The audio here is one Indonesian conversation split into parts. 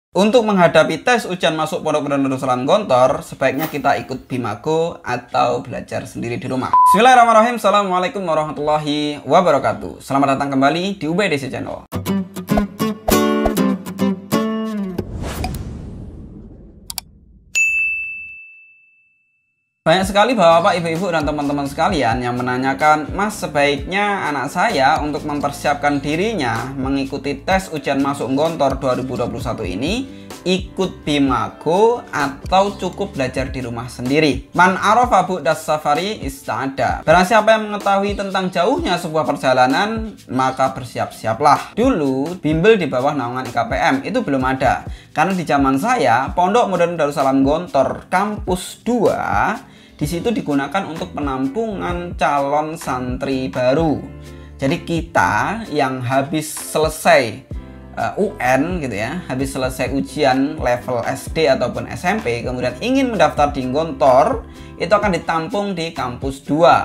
Untuk menghadapi tes ujian masuk Pondok Pesantren Darussalam Gontor, sebaiknya kita ikut Bimago atau belajar sendiri di rumah. Bismillahirrahmanirrahim. Assalamualaikum warahmatullahi wabarakatuh. Selamat datang kembali di UBDC Channel. Banyak sekali bapak-bapak, ibu-ibu, dan teman-teman sekalian yang menanyakan, Mas, sebaiknya anak saya untuk mempersiapkan dirinya mengikuti tes ujian masuk Gontor 2021 ini ikut Bimago atau cukup belajar di rumah sendiri. Man arafa bu'das safari ista'ada. Barang siapa yang mengetahui tentang jauhnya sebuah perjalanan, maka bersiap-siaplah. Dulu bimbel di bawah naungan IKPM itu belum ada. Karena di zaman saya, Pondok Modern Darussalam Gontor Kampus 2 di situ digunakan untuk penampungan calon santri baru. Jadi kita yang habis selesai UN gitu ya, habis selesai ujian level SD ataupun SMP, kemudian ingin mendaftar di Gontor, itu akan ditampung di kampus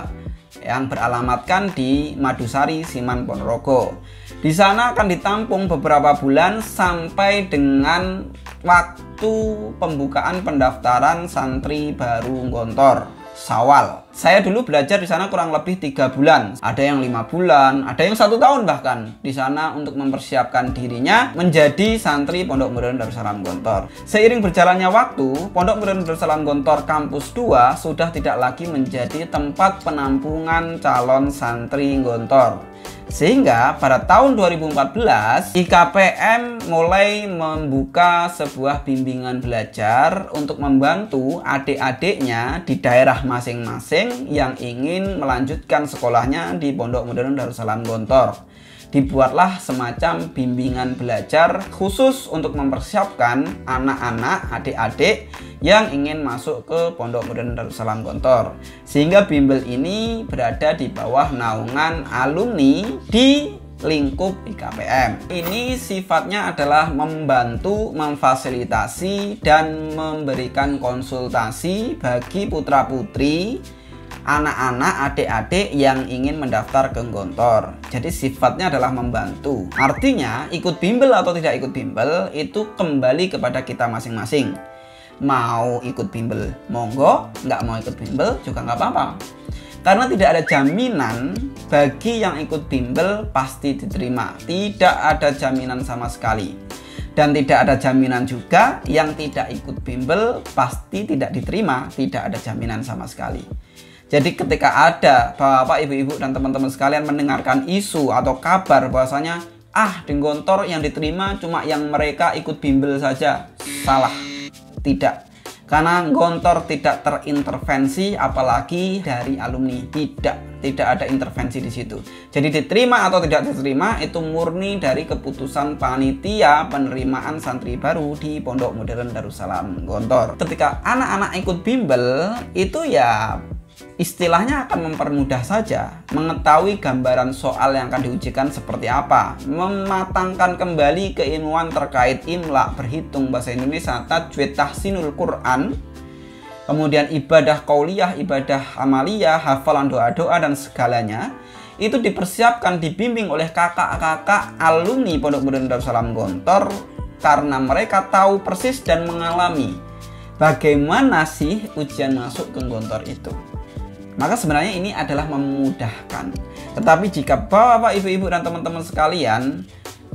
2 yang beralamatkan di Madusari, Siman, Ponorogo. Di sana akan ditampung beberapa bulan sampai dengan waktu pembukaan pendaftaran santri baru Gontor, Syawal. Saya dulu belajar di sana kurang lebih 3 bulan. Ada yang 5 bulan, ada yang 1 tahun bahkan di sana untuk mempersiapkan dirinya menjadi santri Pondok Modern Darussalam Gontor. Seiring berjalannya waktu, Pondok Modern Darussalam Gontor Kampus 2 sudah tidak lagi menjadi tempat penampungan calon santri Gontor. Sehingga pada tahun 2014 IKPM mulai membuka sebuah bimbingan belajar untuk membantu adik-adiknya di daerah masing-masing yang ingin melanjutkan sekolahnya di Pondok Modern Darussalam Gontor. Dibuatlah semacam bimbingan belajar khusus untuk mempersiapkan anak-anak, adik-adik yang ingin masuk ke Pondok Modern Darussalam Gontor. Sehingga bimbel ini berada di bawah naungan alumni di lingkup IKPM. Ini sifatnya adalah membantu, memfasilitasi, dan memberikan konsultasi bagi putra-putri, anak-anak, adik-adik yang ingin mendaftar ke Gontor. Jadi sifatnya adalah membantu. Artinya ikut bimbel atau tidak ikut bimbel itu kembali kepada kita masing-masing. Mau ikut bimbel monggo, nggak mau ikut bimbel juga nggak apa-apa. Karena tidak ada jaminan bagi yang ikut bimbel pasti diterima. Tidak ada jaminan sama sekali. Dan tidak ada jaminan juga yang tidak ikut bimbel pasti tidak diterima. Tidak ada jaminan sama sekali. Jadi ketika ada bapak, ibu-ibu, dan teman-teman sekalian mendengarkan isu atau kabar bahwasanya di Gontor yang diterima cuma yang mereka ikut bimbel saja, salah. Tidak. Karena Gontor tidak terintervensi apalagi dari alumni. Tidak ada intervensi di situ. Jadi diterima atau tidak diterima itu murni dari keputusan panitia penerimaan santri baru di Pondok Modern Darussalam Gontor. Ketika anak-anak ikut bimbel itu ya istilahnya akan mempermudah saja mengetahui gambaran soal yang akan diujikan seperti apa, mematangkan kembali keilmuan terkait imla, berhitung, bahasa Indonesia, tajwid, tahsinul Quran, kemudian ibadah qauliyah, ibadah amaliyah, hafalan doa-doa dan segalanya itu dipersiapkan, dibimbing oleh kakak-kakak alumni Pondok Modern Darussalam Gontor karena mereka tahu persis dan mengalami bagaimana sih ujian masuk ke Gontor itu. Maka sebenarnya ini adalah memudahkan. Tetapi jika bapak, ibu-ibu, dan teman-teman sekalian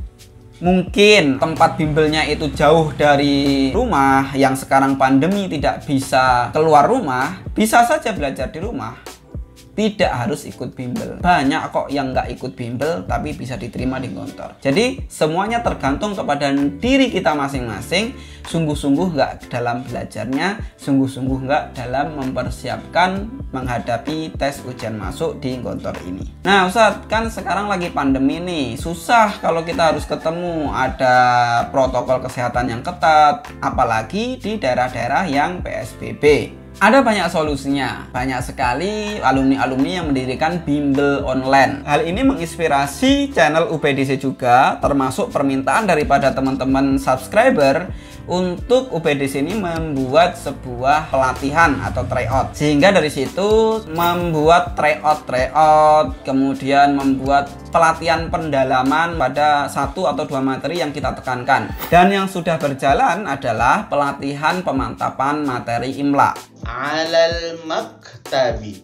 mungkin tempat bimbelnya itu jauh dari rumah, yang sekarang pandemi tidak bisa keluar rumah, bisa saja belajar di rumah. Tidak harus ikut bimbel. Banyak kok yang nggak ikut bimbel tapi bisa diterima di Gontor. Jadi semuanya tergantung kepada diri kita masing-masing. Sungguh-sungguh nggak dalam belajarnya, sungguh-sungguh nggak dalam mempersiapkan menghadapi tes ujian masuk di Gontor ini. Nah Ustadz, kan sekarang lagi pandemi nih, susah kalau kita harus ketemu, ada protokol kesehatan yang ketat, apalagi di daerah-daerah yang PSBB. Ada banyak solusinya, banyak sekali alumni-alumni yang mendirikan bimbel online. Hal ini menginspirasi channel UBDC juga, termasuk permintaan daripada teman-teman subscriber untuk UPDC ini membuat sebuah pelatihan atau tryout, sehingga dari situ membuat tryout, kemudian membuat pelatihan pendalaman pada 1 atau 2 materi yang kita tekankan. Dan yang sudah berjalan adalah pelatihan pemantapan materi IMLA. Alal maktabi.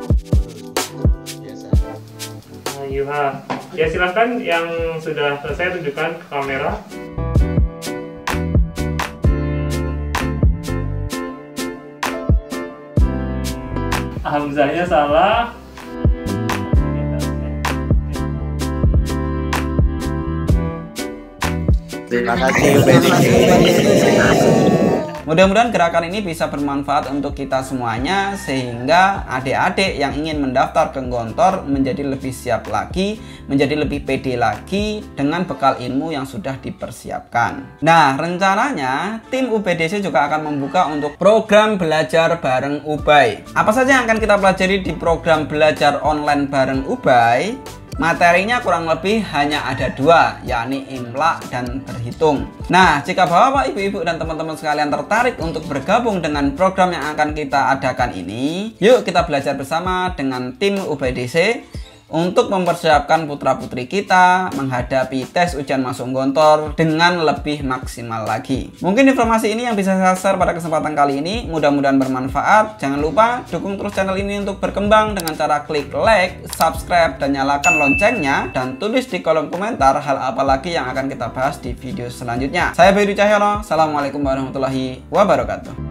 Yuha. Ya silahkan yang sudah selesai tunjukkan ke kamera. Hamzahnya salah. Terima kasih UPDC. Mudah-mudahan gerakan ini bisa bermanfaat untuk kita semuanya, sehingga adik-adik yang ingin mendaftar ke Gontor menjadi lebih siap lagi, menjadi lebih pede lagi dengan bekal ilmu yang sudah dipersiapkan. Nah, rencananya tim UPDC juga akan membuka untuk program belajar bareng Ubay. Apa saja yang akan kita pelajari di program belajar online bareng Ubay? Materinya kurang lebih hanya ada 2, yakni IMLA dan berhitung. Nah, jika bapak, ibu-ibu, dan teman-teman sekalian tertarik untuk bergabung dengan program yang akan kita adakan ini, yuk kita belajar bersama dengan tim UPDC untuk mempersiapkan putra-putri kita menghadapi tes ujian masuk Gontor dengan lebih maksimal lagi. Mungkin informasi ini yang bisa saya share pada kesempatan kali ini. Mudah-mudahan bermanfaat. Jangan lupa dukung terus channel ini untuk berkembang dengan cara klik like, subscribe, dan nyalakan loncengnya. Dan tulis di kolom komentar hal apa lagi yang akan kita bahas di video selanjutnya. Saya Budi Cahyono. Assalamualaikum warahmatullahi wabarakatuh.